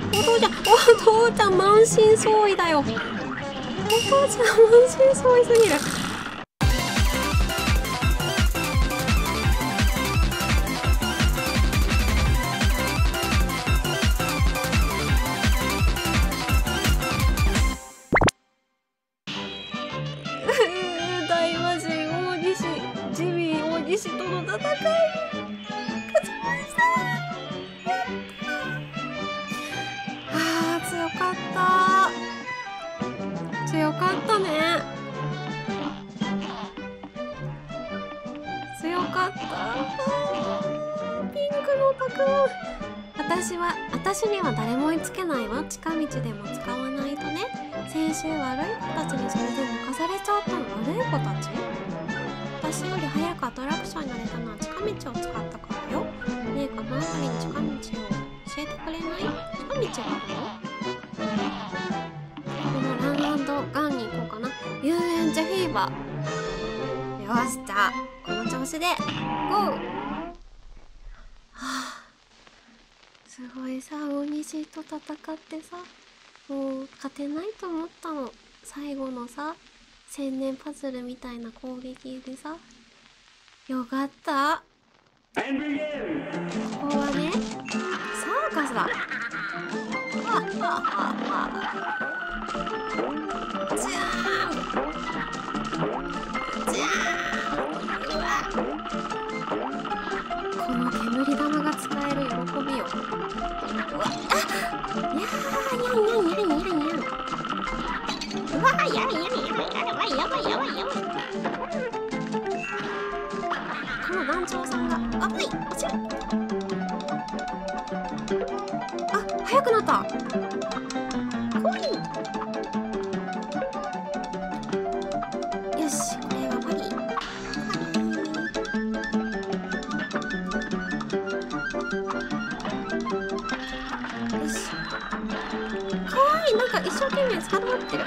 お父ちゃん満身創痍だよ。お父ちゃん満身創痍すぎる。大魔神大西ジミー大西との戦い勝ちました。強かった。強かったね。強かった。ピンクのたくま。私には誰も追いつけないわ。近道でも使わないとね。先週悪い子たちにそれで抜かされちゃったの。悪い子たち？私より早くアトラクションに乗れたのは近道を使ったからよ。ねえ、この辺りに近道を教えてくれない？近道があるの？このラン&ガンに行こうかな。遊園地フィーバー。よし、じゃあこの調子でゴー。はあ、すごいさ、大西と戦ってさ、もう勝てないと思ったの。最後のさ、千年パズルみたいな攻撃でさ、よかった。ここはね、サーカスだ。じゃーんじゃーん。うわ、この煙玉が使える喜びよ。うわ、あ、やー、やんやんやんやんやんやん。うわ、やばいやばいやばいやばいやばいやばいやばい。この団長さんが危ない。落ちる。あ、速くなった。怖い。よし、これはマリー。よし。かわいい。なんか一生懸命捕まってる。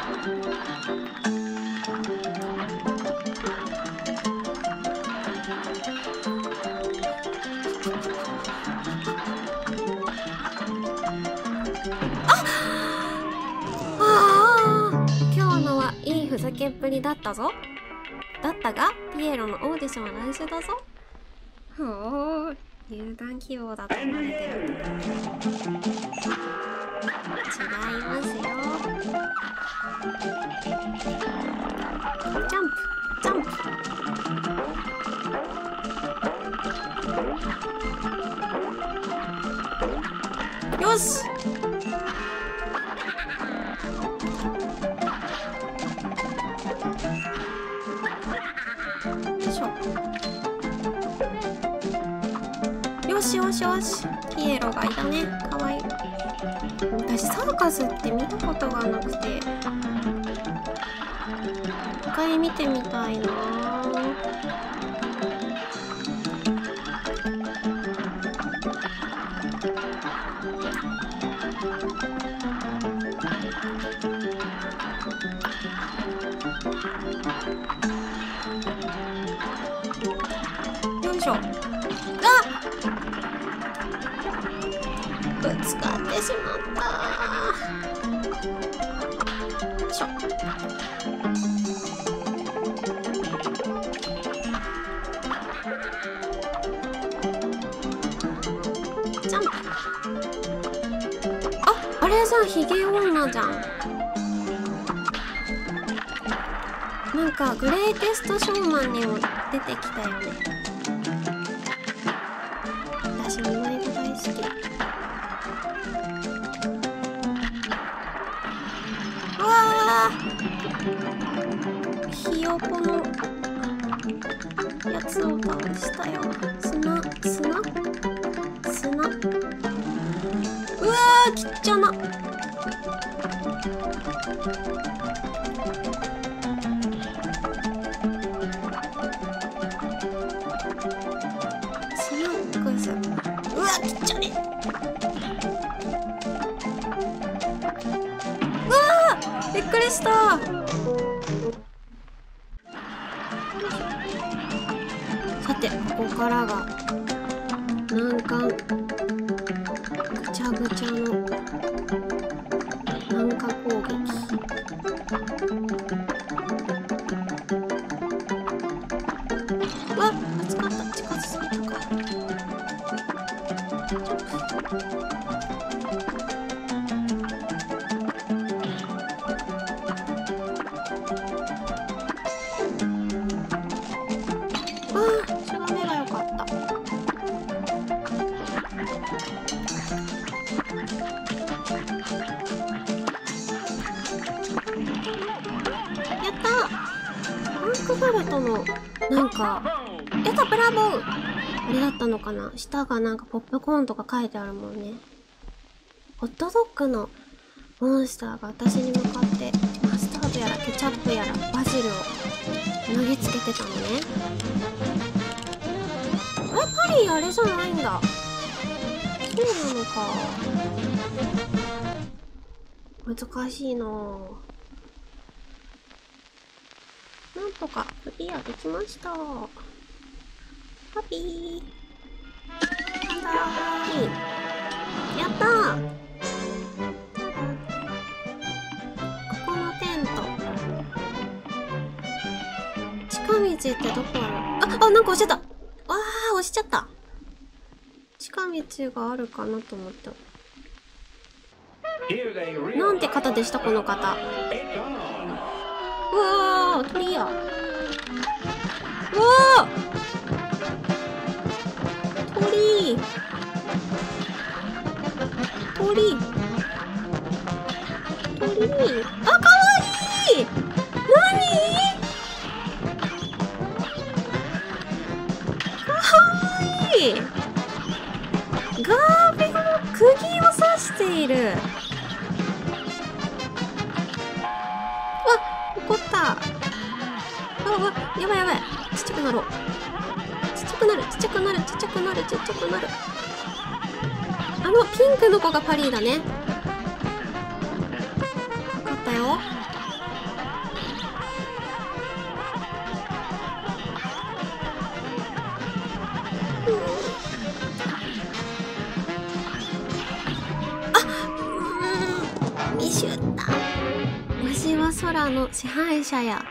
ふざけっぷりだったぞ。だったがピエロのオーディションは来週だぞ。ほう、入団希望だと思われてる。違いますよ。ジャンプジャンプ。よし、よしよしよし。ピエロがいたね。かわいい。私サーカスって見たことがなくて一回見てみたいな。よいしょ。ぶつかってしまった。よいしょ。ジャンプ。あれじゃん、ヒゲ女じゃん。なんかグレイテストショーマンにも出てきたよね。私の名前が大好き。うわー、ひよこのやつを倒したよ。砂うわー、きっちゃな。うわ、きっちゃね。うわー、びっくりした。さて、ここからが難関ぐちゃぐちゃのルベットのなんかやったブラボーあれだったのかな。下がなんかポップコーンとか書いてあるもんね。ホットドッグのモンスターが私に向かってマスタードやらケチャップやらバジルを投げつけてたのね。あれパリーあれじゃないんだ。そうなのか。難しいなぁ。なんとかクリアできました。ハッピー。やったー。ここのテント。近道ってどこある？あ、なんか押しちゃった。押しちゃった。近道があるかなと思った。なんて方でしたこの方。うわー、クリア。うわー、鳥。あ、かわいい。かわいい。ガーベの釘を刺している。怒った。やばい。ちっちゃくなろう。ちっちゃくなる。あのピンクの子がパリーだね。わかったよ。ミシュッタ。わしは空の支配者や。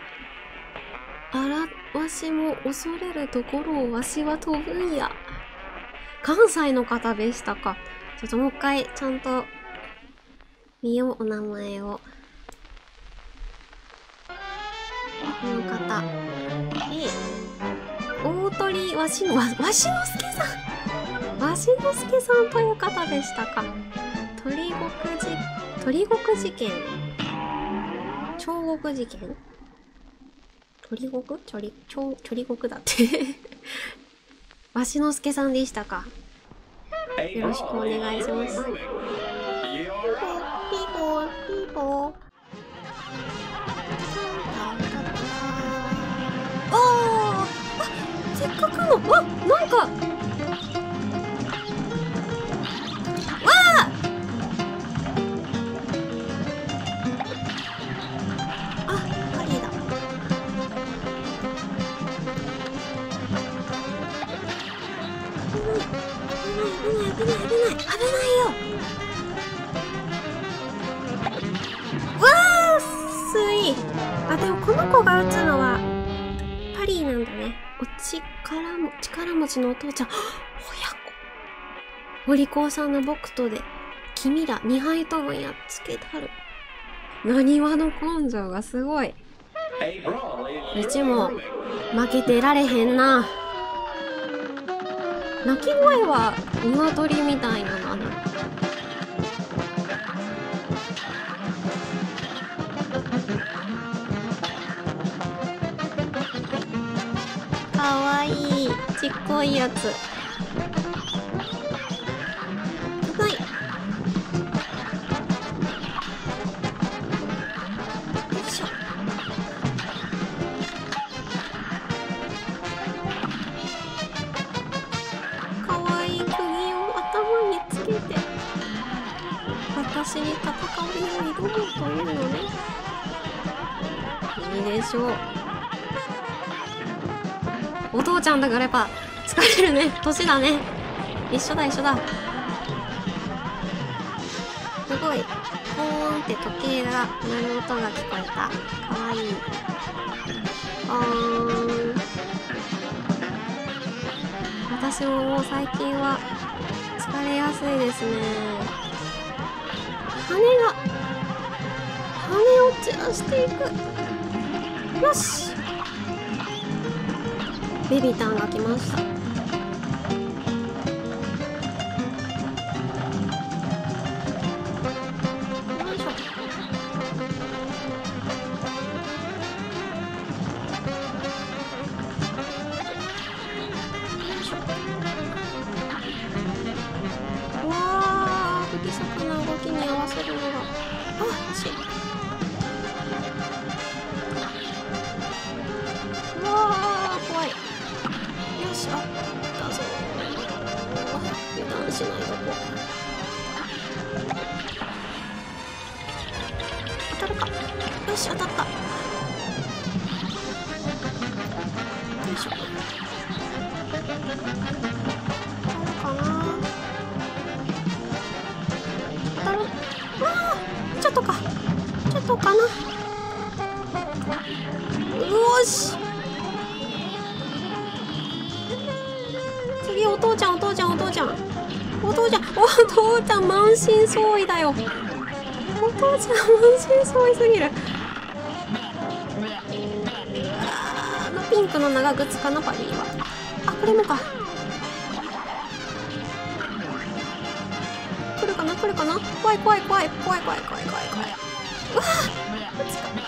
わしも恐れるところをわしは飛ぶんや。関西の方でしたか。ちょっともう一回ちゃんと見よう、お名前を。この方。大鳥わしのすけさん。わしのすけさんという方でしたか。鳥国事件。彫刻事件。鳥国だって。わしのすけさんでしたか。よろしくお願いします。ピーポー。せっかくの、なんか。パリーだ。危ないよ。でもこの子が打つのはパリーなんだね。力持ちのお父ちゃん。親子。お利口さんの僕とで君ら2杯ともやっつけたる。なにわの根性がすごい。うちも負けてられへんな。鳴き声は鶏みたいなの。かわいいちっこいやつ。はい。よいしょ。かわいい釘を頭につけて私に戦いを挑むというのね。いいでしょう。お父ちゃんだからやっぱ疲れるね。年だね。一緒だ。すごいポーンって時計が鳴る音が聞こえた。かわいい。私ももう最近は疲れやすいですね。羽を散らしていく。よし、ベビータンが来ました。 し、当たった。よいしょ。かな。当たる。ああ、ちょっとか。ちょっとかな。よし。次、お父ちゃん、お父ちゃん、お父ちゃん。お父ちゃん、お父ちゃん、満身創痍だよ。お父ちゃん、満身創痍すぎる。ピンクの長靴かな、パリーは。あ、これもか。来るかな、来るかな。怖い怖い怖い怖い怖い怖い怖い怖い。うわー、落ちた。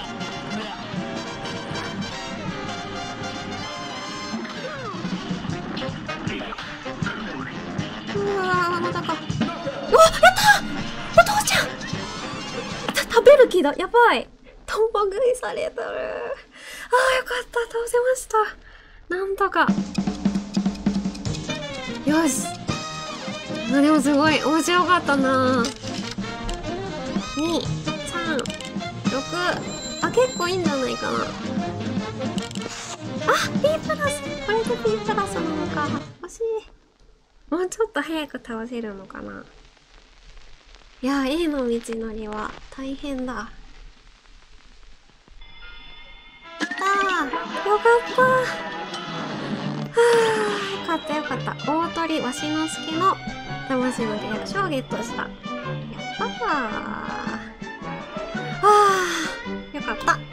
うわー、まだか。うわ、やったー、お父ちゃん。食べる気だ。やばい。共食いされてる。あー、よかった。倒せました。なんとか。よし。あ、でもすごい面白かったな。2、3、6。あ、結構いいんじゃないかな。あ、B プラス。これで B プラスなのか。惜しい。もうちょっと早く倒せるのかな。いや、A の道のりは大変だ。よかった。はあ、よかったよかった。大鳥わしのすけの魂の契約書をゲットした。やったー。はあ、よかった。